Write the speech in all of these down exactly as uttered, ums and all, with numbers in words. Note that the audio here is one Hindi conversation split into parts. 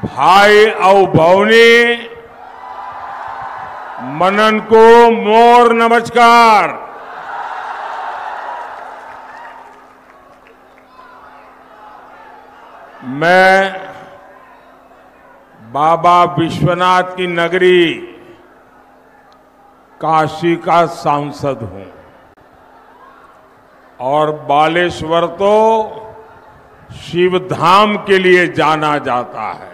भाई और भौनी मनन को मोर नमस्कार। मैं बाबा विश्वनाथ की नगरी काशी का सांसद हूं और बालेश्वर तो शिव धाम के लिए जाना जाता है।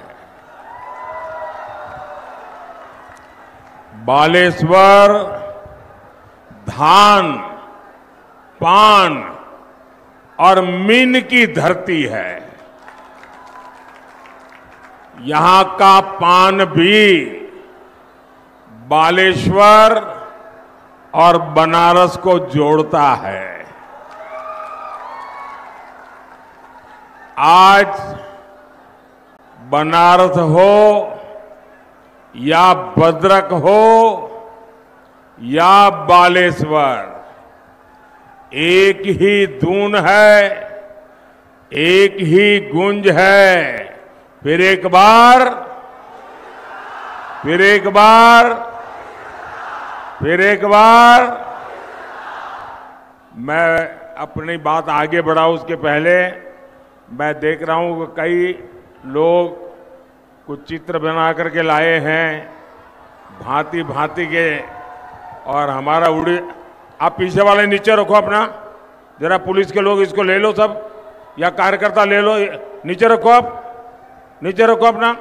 बालेश्वर धान, पान और मीन की धरती है। यहां का पान भी बालेश्वर और बनारस को जोड़ता है। आज बनारस हो या भद्रक हो या बालेश्वर, एक ही धुन है, एक ही गूंज है। फिर एक बार, फिर एक बार, फिर एक बार। मैं अपनी बात आगे बढ़ाऊं उसके पहले मैं देख रहा हूं कि कई लोग कुछ चित्र बना करके लाए हैं भांति भांति के, और हमारा उड़ी। आप पीछे वाले नीचे रखो अपना, जरा पुलिस के लोग इसको ले लो सब, या कार्यकर्ता ले लो, नीचे रखो, आप नीचे रखो अपना।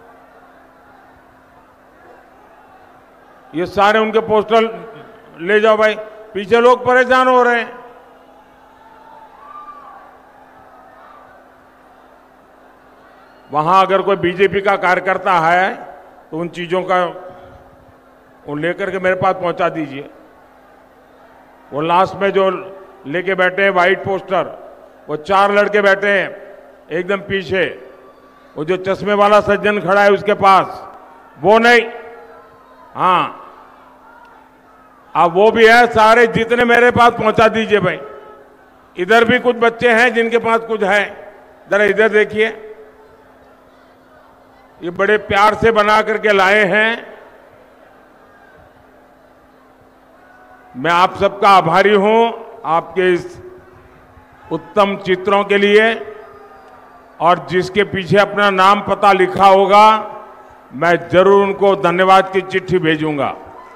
ये सारे उनके पोस्टर ले जाओ भाई, पीछे लोग परेशान हो रहे हैं। वहां अगर कोई बीजेपी का कार्यकर्ता है तो उन चीजों का वो लेकर के मेरे पास पहुंचा दीजिए। वो लास्ट में जो लेके बैठे हैं व्हाइट पोस्टर, वो चार लड़के बैठे हैं एकदम पीछे। वो जो चश्मे वाला सज्जन खड़ा है उसके पास, वो नहीं, हाँ अब वो भी है। सारे जितने मेरे पास पहुंचा दीजिए भाई। इधर भी कुछ बच्चे हैं जिनके पास कुछ है, जरा इधर देखिए। ये बड़े प्यार से बना करके लाए हैं। मैं आप सबका आभारी हूं आपके इस उत्तम चित्रों के लिए, और जिसके पीछे अपना नाम पता लिखा होगा मैं जरूर उनको धन्यवाद की चिट्ठी भेजूंगा।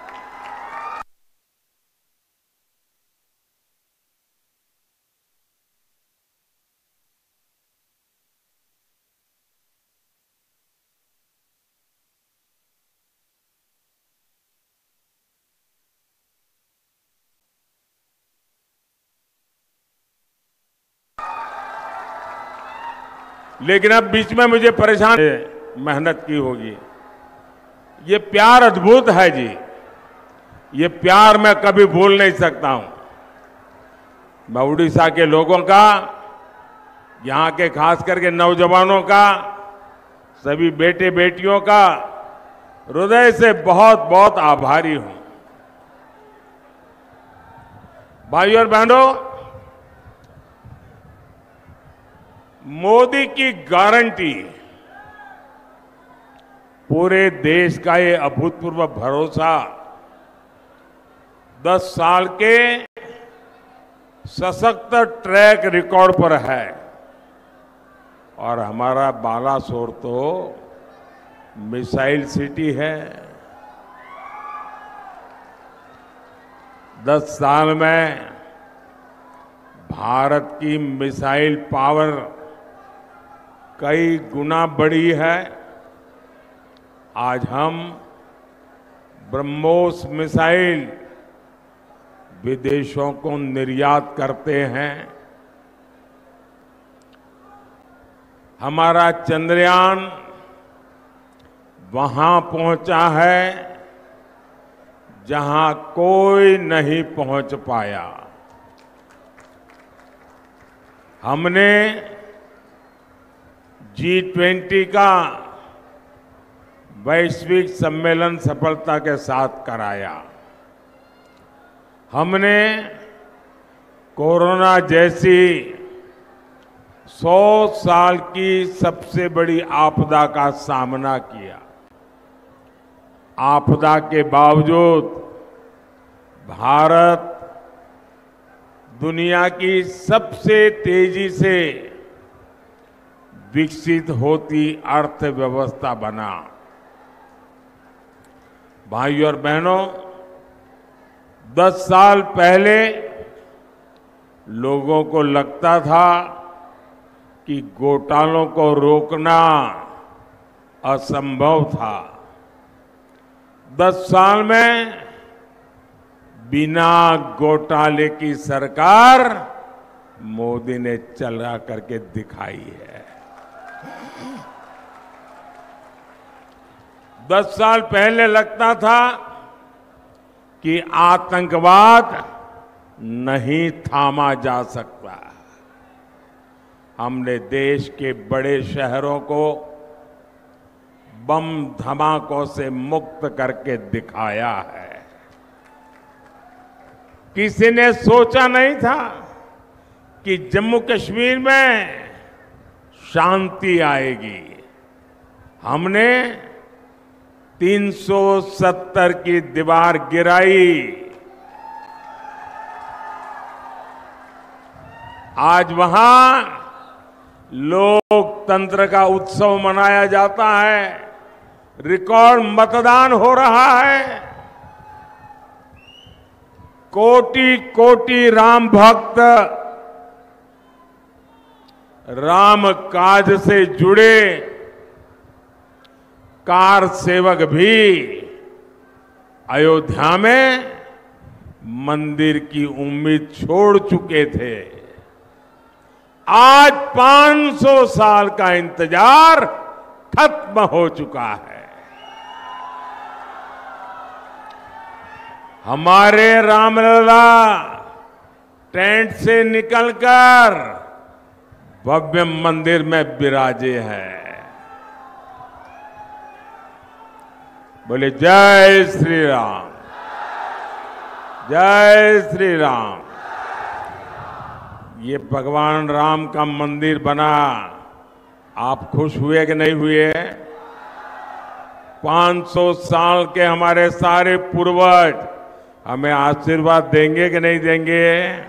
लेकिन अब बीच में मुझे परेशान मेहनत की होगी। ये प्यार अद्भुत है जी, ये प्यार मैं कभी भूल नहीं सकता हूं। मैं उड़ीसा के लोगों का, यहां के खास करके नौजवानों का, सभी बेटे बेटियों का हृदय से बहुत बहुत आभारी हूं। भाइयों और बहनों, मोदी की गारंटी पूरे देश का ये अभूतपूर्व भरोसा दस साल के सशक्त ट्रैक रिकॉर्ड पर है। और हमारा बालासोर तो मिसाइल सिटी है। दस साल में भारत की मिसाइल पावर कई गुना बढ़ी है। आज हम ब्रह्मोस मिसाइल विदेशों को निर्यात करते हैं। हमारा चंद्रयान वहां पहुंचा है जहां कोई नहीं पहुंच पाया। हमने जी ट्वेंटी का वैश्विक सम्मेलन सफलता के साथ कराया। हमने कोरोना जैसी सौ साल की सबसे बड़ी आपदा का सामना किया। आपदा के बावजूद भारत दुनिया की सबसे तेजी से विकसित होती अर्थव्यवस्था बना। भाइयों और बहनों, दस साल पहले लोगों को लगता था कि घोटालों को रोकना असंभव था। दस साल में बिना घोटाले की सरकार मोदी ने चला करके दिखाई है। दस साल पहले लगता था कि आतंकवाद नहीं थामा जा सकता। हमने देश के बड़े शहरों को बम धमाकों से मुक्त करके दिखाया है। किसी ने सोचा नहीं था कि जम्मू कश्मीर में शांति आएगी। हमने तीन सौ सत्तर की दीवार गिराई। आज वहां लोकतंत्र का उत्सव मनाया जाता है। रिकॉर्ड मतदान हो रहा है। कोटि कोटि राम भक्त राम काज से जुड़े कार सेवक भी अयोध्या में मंदिर की उम्मीद छोड़ चुके थे। आज पाँच सौ साल का इंतजार खत्म हो चुका है। हमारे रामलला टेंट से निकलकर भव्य मंदिर में विराजे हैं। बोले जय श्री राम, जय श्री राम। ये भगवान राम का मंदिर बना, आप खुश हुए कि नहीं हुए? पाँच सौ साल के हमारे सारे पूर्वज हमें आशीर्वाद देंगे कि नहीं देंगे?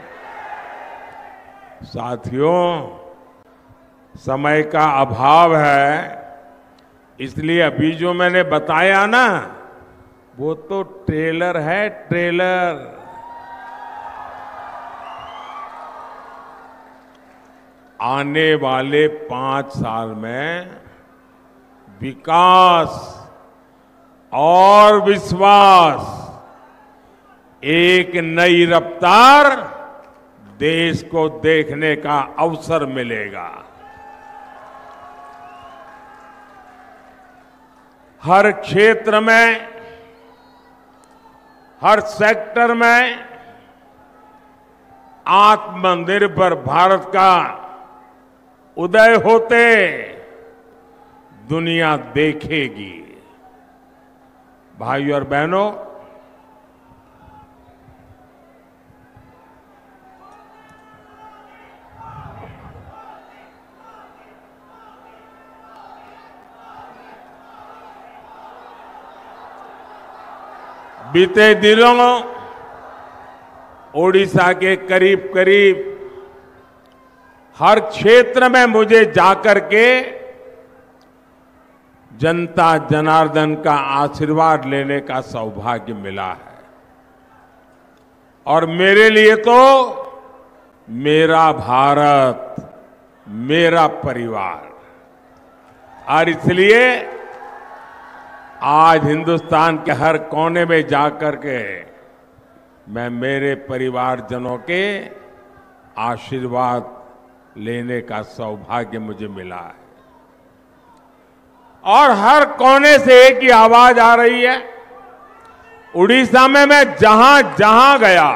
साथियों, समय का अभाव है, इसलिए अभी जो मैंने बताया ना, वो तो ट्रेलर है, ट्रेलर। आने वाले पांच साल में विकास और विश्वास, एक नई रफ्तार देश को देखने का अवसर मिलेगा। हर क्षेत्र में, हर सेक्टर में आत्मनिर्भर भारत का उदय होते दुनिया देखेगी। भाइयों और बहनों, बीते दिनों ओडिशा के करीब करीब हर क्षेत्र में मुझे जाकर के जनता जनार्दन का आशीर्वाद लेने का सौभाग्य मिला है। और मेरे लिए तो मेरा भारत, मेरा परिवार, और इसलिए आज हिंदुस्तान के हर कोने में जाकर के मैं मेरे परिवारजनों के आशीर्वाद लेने का सौभाग्य मुझे मिला है। और हर कोने से एक ही आवाज आ रही है। उड़ीसा में मैं जहां जहां गया,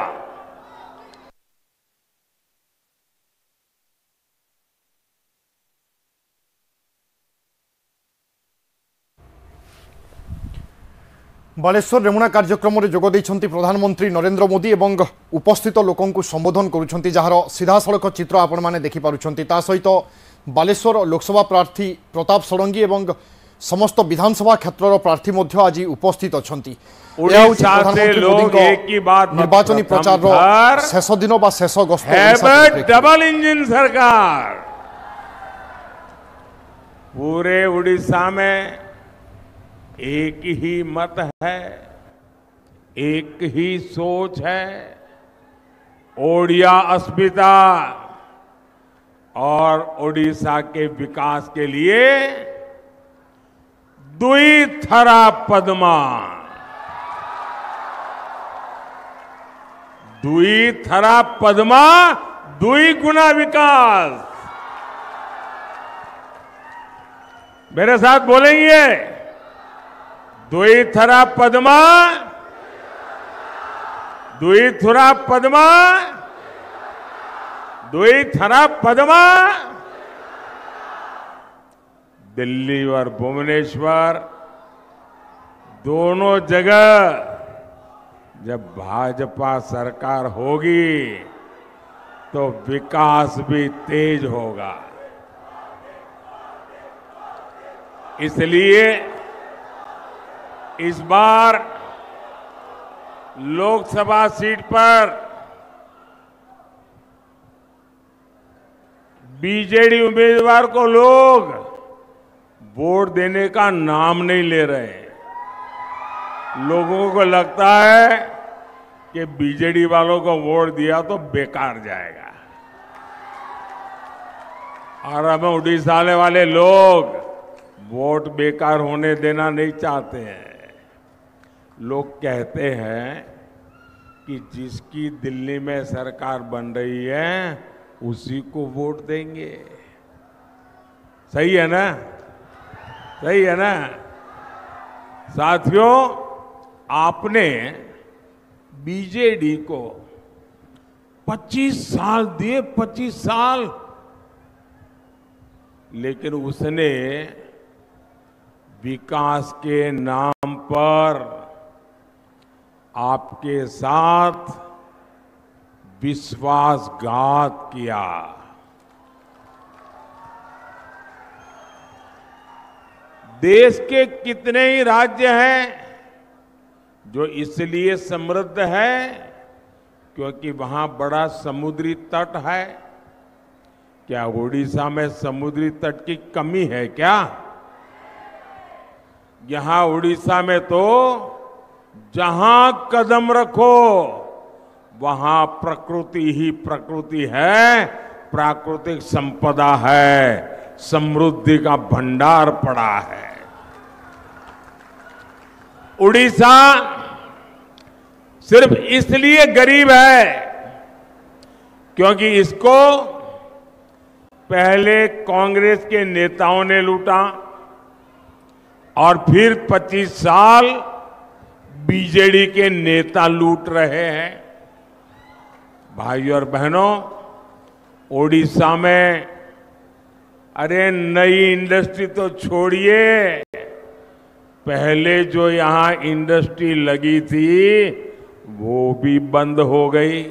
बालेश्वर रेमुणा कार्यक्रम में जोग देइछन्ति प्रधानमंत्री नरेंद्र मोदी एवं उपस्थित लोकंकु संबोधन करुछन्ति जार सीधासलख चित्र आपण माने देखि पारुछन्ति। ता सहित बालेश्वर लोकसभा प्रार्थी प्रताप षडंगी एवं समस्त विधानसभा क्षेत्रर प्रार्थी मध्य आज उपस्थित अछन्ति। निर्वाचनी प्रचार शेष दिन बा शेष गस्त डबल इंजन सरकार पूरे उड़ीसा में एक ही मत है, एक ही सोच है। ओडिया अस्मिता और ओडिशा के विकास के लिए दुई थरा पद्मा, दुई थरा पद्मा दुई गुना विकास। मेरे साथ बोलेंगे, दुई थरा पद्मा, दुई थुरा पद्मा, दुई थरा पद्मा। दिल्ली और भुवनेश्वर दोनों जगह जब भाजपा सरकार होगी तो विकास भी तेज होगा। इसलिए इस बार लोकसभा सीट पर बीजेडी उम्मीदवार को लोग वोट देने का नाम नहीं ले रहे। लोगों को लगता है कि बीजेडी वालों को वोट दिया तो बेकार जाएगा। और अब उड़ीसा वाले लोग वोट बेकार होने देना नहीं चाहते हैं। लोग कहते हैं कि जिसकी दिल्ली में सरकार बन रही है उसी को वोट देंगे। सही है ना? सही है ना? साथियों, आपने बीजेडी को पच्चीस साल दिए, पच्चीस साल, लेकिन उसने विकास के नाम पर आपके साथ विश्वासघात किया। देश के कितने ही राज्य हैं जो इसलिए समृद्ध है क्योंकि वहां बड़ा समुद्री तट है। क्या ओडिशा में समुद्री तट की कमी है क्या? यहां उड़ीसा में तो जहां कदम रखो वहां प्रकृति ही प्रकृति है, प्राकृतिक संपदा है, समृद्धि का भंडार पड़ा है। उड़ीसा सिर्फ इसलिए गरीब है क्योंकि इसको पहले कांग्रेस के नेताओं ने लूटा और फिर पच्चीस साल बीजेडी के नेता लूट रहे हैं। भाई और बहनों, ओडिशा में अरे नई इंडस्ट्री तो छोड़िए, पहले जो यहां इंडस्ट्री लगी थी वो भी बंद हो गई।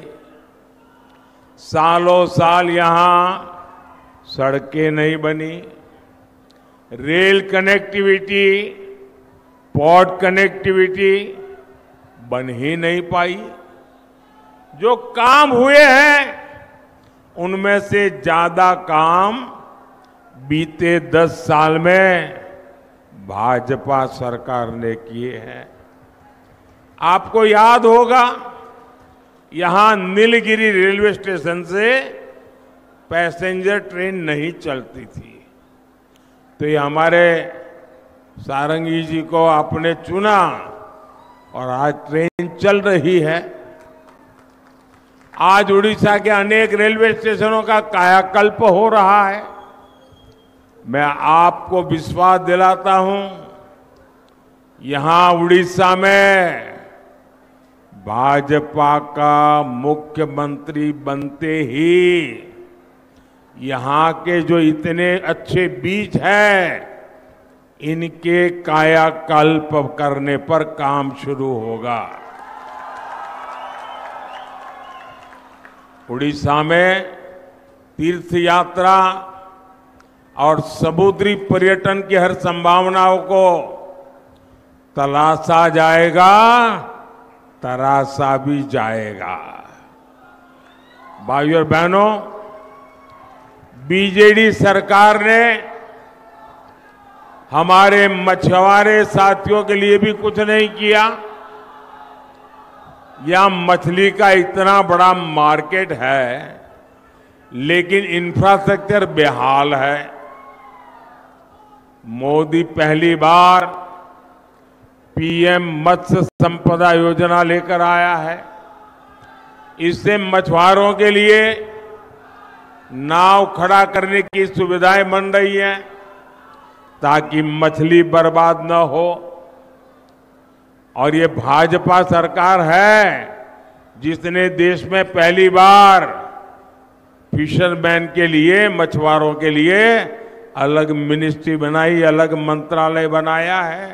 सालों साल यहां सड़कें नहीं बनी, रेल कनेक्टिविटी, पोर्ट कनेक्टिविटी बन ही नहीं पाई। जो काम हुए हैं उनमें से ज्यादा काम बीते दस साल में भाजपा सरकार ने किए हैं। आपको याद होगा, यहां नीलगिरी रेलवे स्टेशन से पैसेंजर ट्रेन नहीं चलती थी, तो ये हमारे सारंगी जी को आपने चुना और आज ट्रेन चल रही है। आज उड़ीसा के अनेक रेलवे स्टेशनों का कायाकल्प हो रहा है। मैं आपको विश्वास दिलाता हूं, यहां उड़ीसा में भाजपा का मुख्यमंत्री बनते ही यहां के जो इतने अच्छे बीज हैं, इनके कायाकल्प करने पर काम शुरू होगा। उड़ीसा में तीर्थ यात्रा और समुद्री पर्यटन की हर संभावनाओं को तलाशा जाएगा, तराशा भी जाएगा। भाइयों और बहनों, बीजेडी सरकार ने हमारे मछुआरे साथियों के लिए भी कुछ नहीं किया। यह मछली का इतना बड़ा मार्केट है, लेकिन इंफ्रास्ट्रक्चर बेहाल है। मोदी पहली बार पीएम मत्स्य संपदा योजना लेकर आया है। इससे मछुआरों के लिए नाव खड़ा करने की सुविधाएं बन रही हैं, ताकि मछली बर्बाद न हो। और ये भाजपा सरकार है जिसने देश में पहली बार फिशरमैन के लिए, मछुआरों के लिए अलग मिनिस्ट्री बनाई, अलग मंत्रालय बनाया है।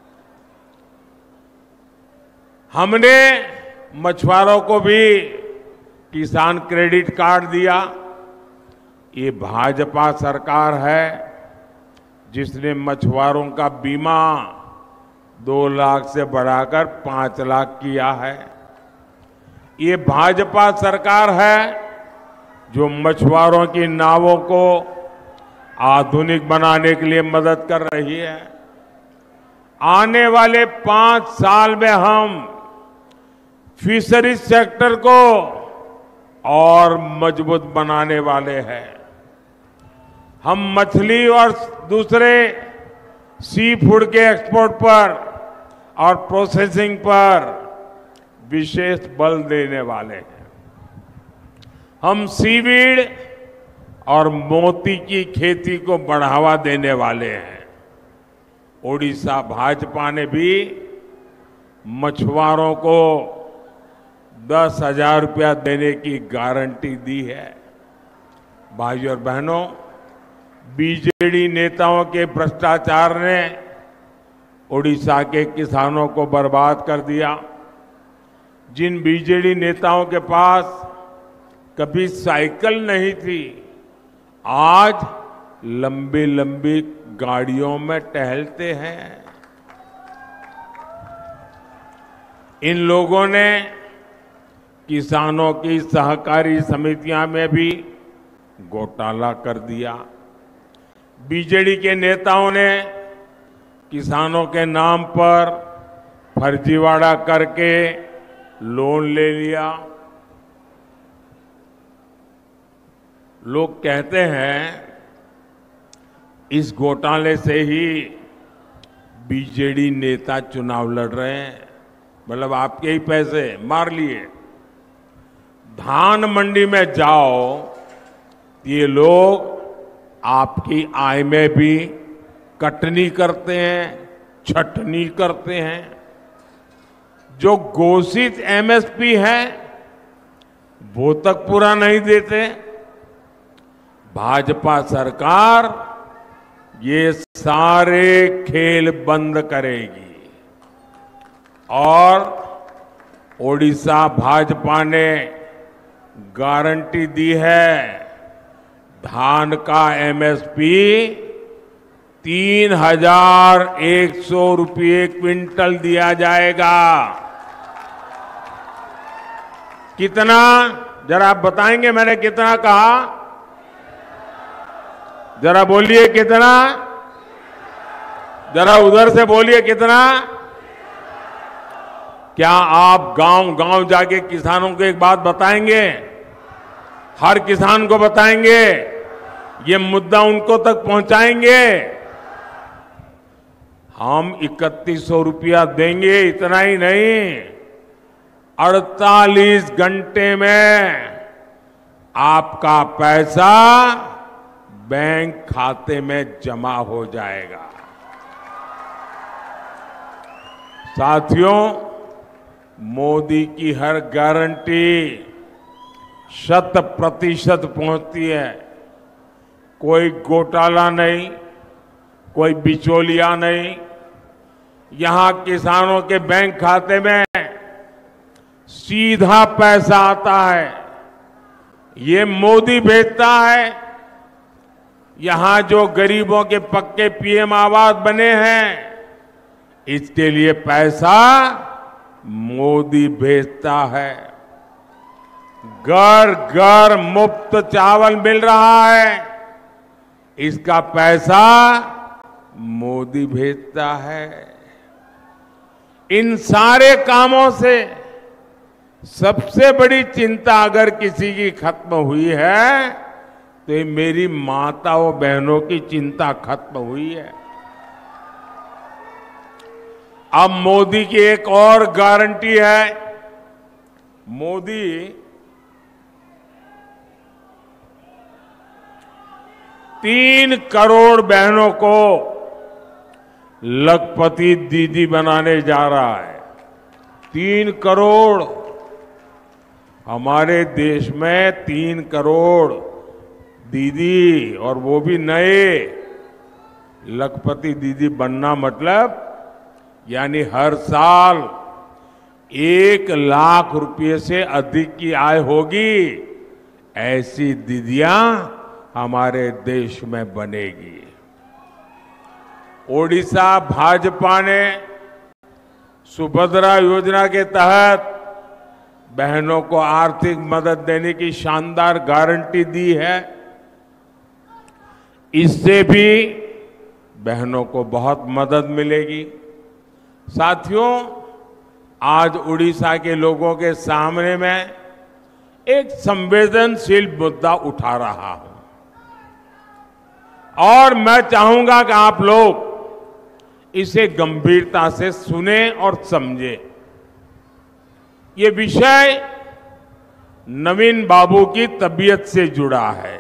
हमने मछुआरों को भी किसान क्रेडिट कार्ड दिया। ये भाजपा सरकार है जिसने मछुआरों का बीमा दो लाख से बढ़ाकर पांच लाख किया है। ये भाजपा सरकार है जो मछुआरों की नावों को आधुनिक बनाने के लिए मदद कर रही है। आने वाले पांच साल में हम फिशरीज सेक्टर को और मजबूत बनाने वाले हैं। हम मछली और दूसरे सी फूड के एक्सपोर्ट पर और प्रोसेसिंग पर विशेष बल देने वाले हैं। हम सीवीड और मोती की खेती को बढ़ावा देने वाले हैं। ओडिशा भाजपा ने भी मछुआरों को दस हजार रुपया देने की गारंटी दी है। भाइयों और बहनों, बीजेडी नेताओं के भ्रष्टाचार ने ओडिशा के किसानों को बर्बाद कर दिया। जिन बीजेडी नेताओं के पास कभी साइकिल नहीं थी, आज लंबी लंबी गाड़ियों में टहलते हैं। इन लोगों ने किसानों की सहकारी समितियां में भी घोटाला कर दिया। बीजेडी के नेताओं ने किसानों के नाम पर फर्जीवाड़ा करके लोन ले लिया। लोग कहते हैं इस घोटाले से ही बीजेडी नेता चुनाव लड़ रहे हैं, मतलब आपके ही पैसे मार लिए। धान मंडी में जाओ, ये लोग आपकी आय में भी कटनी करते हैं, छटनी करते हैं। जो घोषित एमएसपी है वो तक पूरा नहीं देते। भाजपा सरकार ये सारे खेल बंद करेगी और ओडिशा भाजपा ने गारंटी दी है, धान का एमएसपी तीन हजार एक सौ रुपये क्विंटल दिया जाएगा। कितना, जरा आप बताएंगे मैंने कितना कहा? जरा बोलिए कितना, जरा उधर से बोलिए कितना। क्या आप गांव गांव जाके किसानों को एक बात बताएंगे? हर किसान को बताएंगे, ये मुद्दा उनको तक पहुंचाएंगे? हम इकतीस सौ रुपया देंगे, इतना ही नहीं, अड़तालीस घंटे में आपका पैसा बैंक खाते में जमा हो जाएगा। साथियों, मोदी की हर गारंटी शत प्रतिशत पहुंचती है। कोई घोटाला नहीं, कोई बिचौलिया नहीं। यहां किसानों के बैंक खाते में सीधा पैसा आता है, ये मोदी भेजता है। यहां जो गरीबों के पक्के पीएम आवास बने हैं, इसके लिए पैसा मोदी भेजता है। घर घर मुफ्त चावल मिल रहा है, इसका पैसा मोदी भेजता है। इन सारे कामों से सबसे बड़ी चिंता अगर किसी की खत्म हुई है तो ये मेरी माताओं बहनों की चिंता खत्म हुई है। अब मोदी की एक और गारंटी है। मोदी तीन करोड़ बहनों को लखपति दीदी बनाने जा रहा है। तीन करोड़, हमारे देश में तीन करोड़ दीदी, और वो भी नए लखपति दीदी बनना मतलब यानी हर साल एक लाख रुपए से अधिक की आय होगी, ऐसी दीदियां हमारे देश में बनेगी। ओडिशा भाजपा ने सुभद्रा योजना के तहत बहनों को आर्थिक मदद देने की शानदार गारंटी दी है। इससे भी बहनों को बहुत मदद मिलेगी। साथियों, आज उड़ीसा के लोगों के सामने मैं एक संवेदनशील मुद्दा उठा रहा हूं और मैं चाहूंगा कि आप लोग इसे गंभीरता से सुने और समझें। ये विषय नवीन बाबू की तबीयत से जुड़ा है।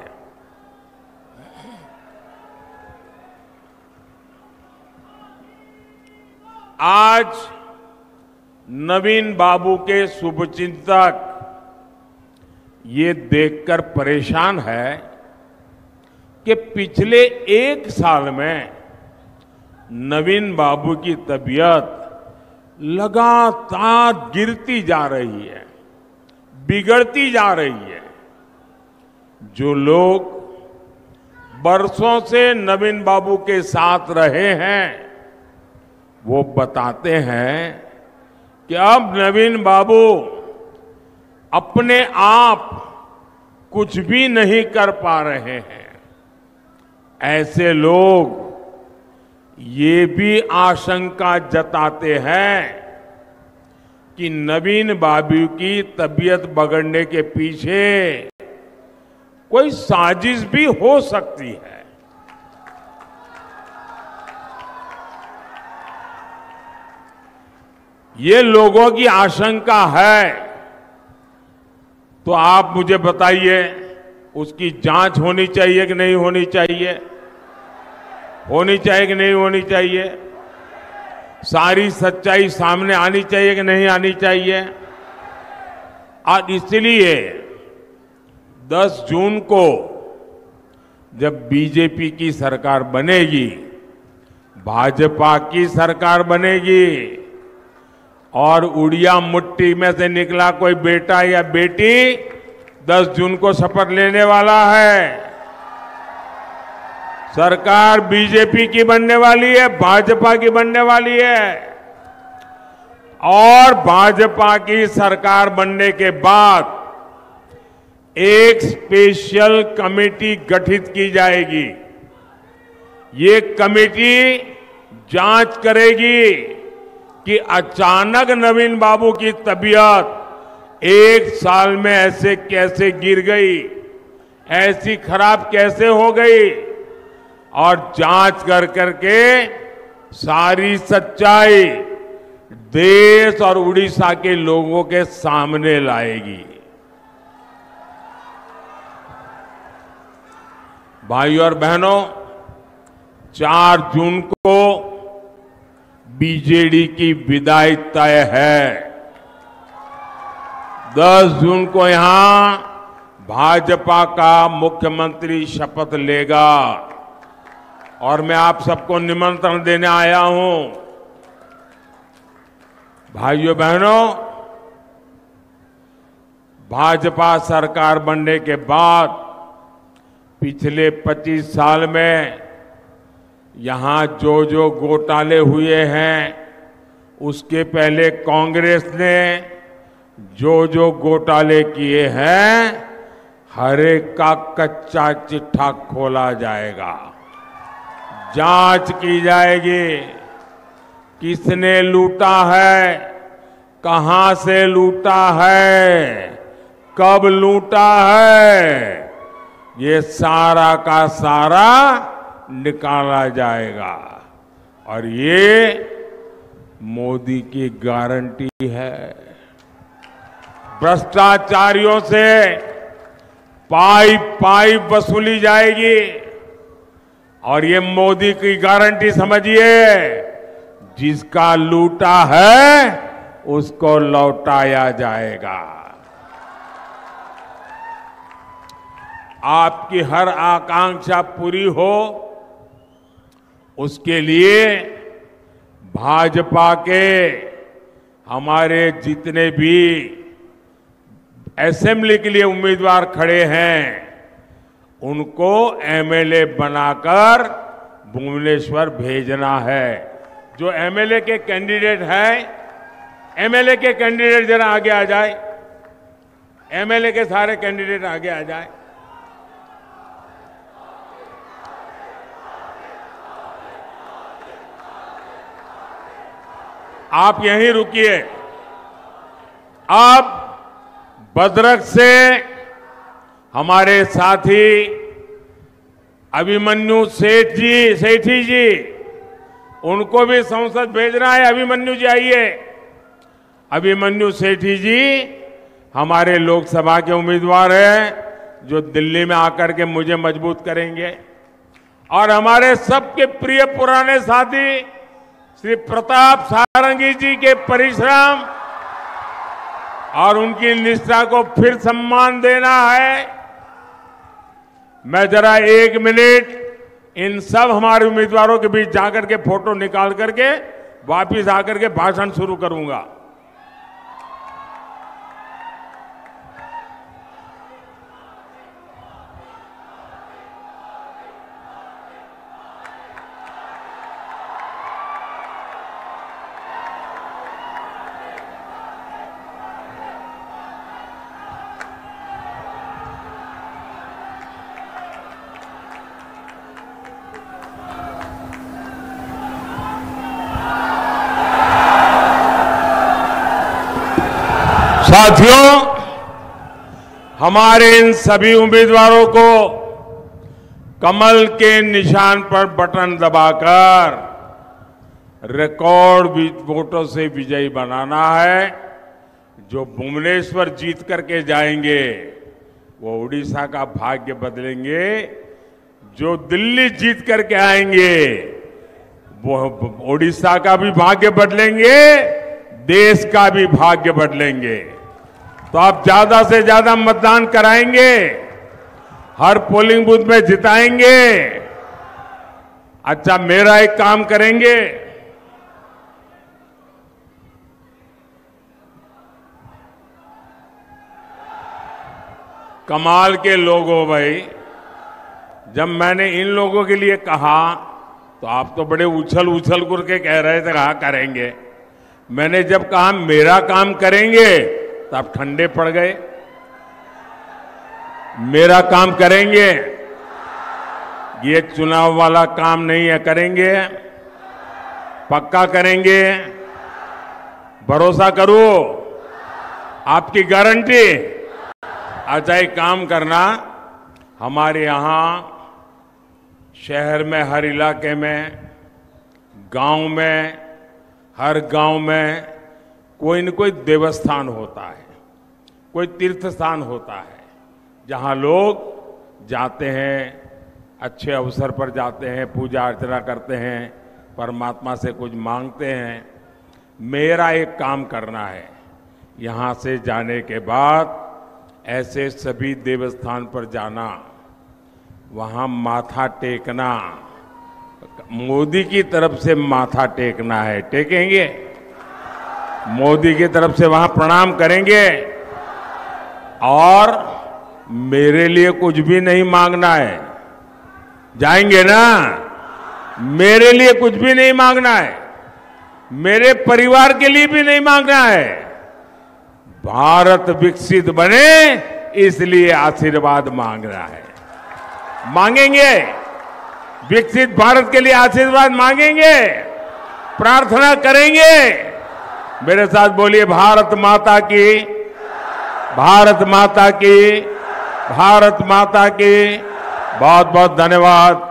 आज नवीन बाबू के शुभचिंतक ये देखकर परेशान है कि पिछले एक साल में नवीन बाबू की तबीयत लगातार गिरती जा रही है, बिगड़ती जा रही है। जो लोग बरसों से नवीन बाबू के साथ रहे हैं, वो बताते हैं कि अब नवीन बाबू अपने आप कुछ भी नहीं कर पा रहे हैं। ऐसे लोग ये भी आशंका जताते हैं कि नवीन बाबू की तबीयत बिगड़ने के पीछे कोई साजिश भी हो सकती है। ये लोगों की आशंका है, तो आप मुझे बताइए उसकी जांच होनी चाहिए कि नहीं होनी चाहिए? होनी चाहिए कि नहीं होनी चाहिए? सारी सच्चाई सामने आनी चाहिए कि नहीं आनी चाहिए? और इसलिए दस जून को जब बीजेपी की सरकार बनेगी, भाजपा की सरकार बनेगी और उड़िया मुट्ठी में से निकला कोई बेटा या बेटी दस जून को शपथ लेने वाला है। सरकार बीजेपी की बनने वाली है, भाजपा की बनने वाली है। और भाजपा की सरकार बनने के बाद एक स्पेशल कमेटी गठित की जाएगी। ये कमेटी जांच करेगी कि अचानक नवीन बाबू की तबीयत एक साल में ऐसे कैसे गिर गई, ऐसी खराब कैसे हो गई, और जांच कर करके सारी सच्चाई देश और उड़ीसा के लोगों के सामने लाएगी। भाइयों और बहनों, चार जून को बीजेडी की विदाई तय है। दस जून को यहां भाजपा का मुख्यमंत्री शपथ लेगा। और मैं आप सबको निमंत्रण देने आया हूं। भाइयों बहनों, भाजपा सरकार बनने के बाद पिछले पच्चीस साल में यहां जो जो घोटाले हुए हैं, उसके पहले कांग्रेस ने जो जो घोटाले किए हैं, हर एक का कच्चा चिट्ठा खोला जाएगा, जांच की जाएगी। किसने लूटा है, कहां से लूटा है, कब लूटा है, ये सारा का सारा निकाला जाएगा। और ये मोदी की गारंटी है। भ्रष्टाचारियों से पाइप पाइप वसूली जाएगी। और ये मोदी की गारंटी समझिए, जिसका लूटा है उसको लौटाया जाएगा। आपकी हर आकांक्षा पूरी हो, उसके लिए भाजपा के हमारे जितने भी असेंबली के लिए उम्मीदवार खड़े हैं, उनको एमएलए बनाकर भुवनेश्वर भेजना है। जो एमएलए के कैंडिडेट हैं, एमएलए के कैंडिडेट जरा आगे आ जाए। एमएलए के सारे कैंडिडेट आगे आ जाए। आप यहीं रुकिए। अब भद्रक से हमारे साथी अभिमन्यु सेठ जी सेठी जी, उनको भी संसद भेजना है। अभिमन्यु जी आइए। अभिमन्यु सेठी जी हमारे लोकसभा के उम्मीदवार हैं, जो दिल्ली में आकर के मुझे मजबूत करेंगे। और हमारे सबके प्रिय पुराने साथी श्री प्रताप सारंगी जी के परिश्रम और उनकी निष्ठा को फिर सम्मान देना है। मैं जरा एक मिनट इन सब हमारे उम्मीदवारों के बीच जाकर के फोटो निकाल करके वापिस आकर के भाषण शुरू करूंगा। साथियों, हमारे इन सभी उम्मीदवारों को कमल के निशान पर बटन दबाकर रिकॉर्ड वोटों से विजयी बनाना है। जो भुवनेश्वर जीत करके जाएंगे वो उड़ीसा का भाग्य बदलेंगे। जो दिल्ली जीत करके आएंगे वो उड़ीसा का भी भाग्य बदलेंगे, देश का भी भाग्य बदलेंगे। तो आप ज्यादा से ज्यादा मतदान कराएंगे, हर पोलिंग बूथ में जिताएंगे। अच्छा, मेरा एक काम करेंगे, कमाल के लोग हो भाई। जब मैंने इन लोगों के लिए कहा तो आप तो बड़े उछल उछल करके कह रहे थे कहा करेंगे। मैंने जब कहा मेरा काम करेंगे तो आप ठंडे पड़ गए। मेरा काम करेंगे, ये चुनाव वाला काम नहीं है, करेंगे, पक्का करेंगे, भरोसा करो, आपकी गारंटी। अच्छा, एक काम करना, हमारे यहां शहर में हर इलाके में, गांव में, हर गांव में कोई न कोई देवस्थान होता है, कोई तीर्थ स्थान होता है, जहां लोग जाते हैं, अच्छे अवसर पर जाते हैं, पूजा अर्चना करते हैं, परमात्मा से कुछ मांगते हैं। मेरा एक काम करना है, यहां से जाने के बाद ऐसे सभी देवस्थान पर जाना, वहां माथा टेकना, मोदी की तरफ से माथा टेकना है, टेकेंगे। मोदी की तरफ से वहां प्रणाम करेंगे और मेरे लिए कुछ भी नहीं मांगना है। जाएंगे ना? मेरे लिए कुछ भी नहीं मांगना है, मेरे परिवार के लिए भी नहीं मांगना है। भारत विकसित बने इसलिए आशीर्वाद मांगना है। मांगेंगे, विकसित भारत के लिए आशीर्वाद मांगेंगे, प्रार्थना करेंगे। मेरे साथ बोलिए, भारत माता की, भारत माता की, भारत माता की। बहुत बहुत धन्यवाद।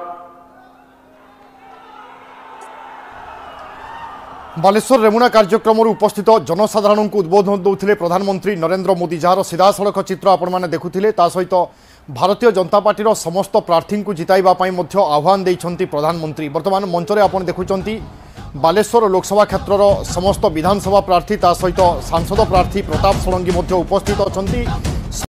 बालेश्वर रेमुणा कार्यक्रम उपस्थित जनसाधारण को उद्बोधन देते प्रधानमंत्री नरेंद्र मोदी, जार सीधा सड़क चित्र आपण मैंने देखुले। सहित भारतीय जनता पार्टी समस्त प्रार्थी को जिताइबा आह्वान देइछंती प्रधानमंत्री। वर्तमान मंचरे आपण देखुचंती बालेश्वर लोकसभा क्षेत्रर समस्त विधानसभा प्रार्थी, सहित सांसद प्रार्थी प्रताप षडंगी उपस्थित अच्छा।